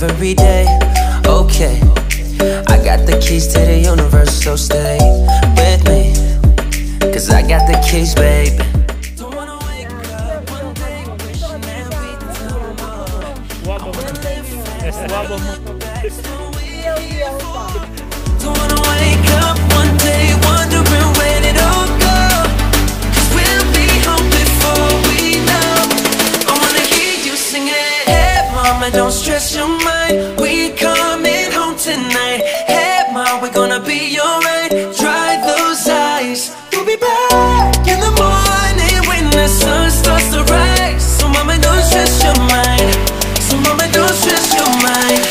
every day. Okay, I got the keys to the universe, so stay with me, 'cause I got the keys, baby. Don't wanna wake up one day wishing that we'd done more. I wanna live fast, Wabamun. don't wanna wake up one day wondering where it all go, 'cause we'll be home before we know. I wanna hear you singing, hey mama, don't stress your mind, we coming home tonight. Hey mama, we're gonna be alright. Dry those eyes, we'll be back in the morning when the sun starts to rise. So mama, don't stress your mind, so mama, don't stress your mind.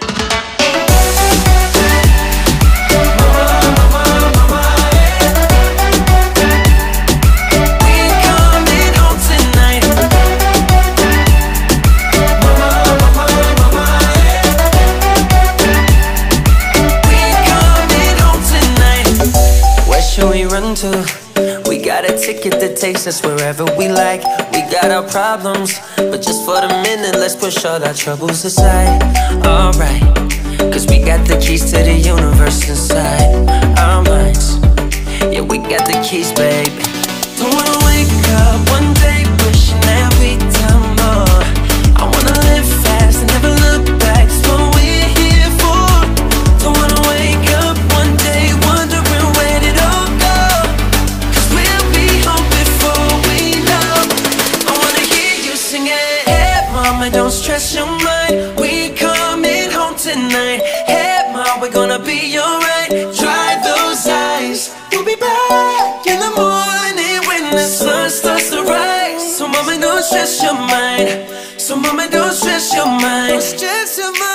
We got a ticket that takes us wherever we like. We got our problems, but just for the minute, let's push all our troubles aside. Alright, 'cause we got the keys to the universe inside our minds. Yeah, we got the keys, baby. Don't wanna wake up one day wishing that we'd done more. I wanna live fast and never look back, it's what we're here for. Don't wanna wake up one day wondering where it all go, 'cause we'll be home before we know. I wanna hear you singing, hey mama, don't stress your mind, we coming home tonight. Hey mama, we're gonna be alright. Dry those eyes, we'll be back in the morning when the sun starts to rise. So mama, don't stress your mind, so mama, don't stress your mind, don't stress your mind.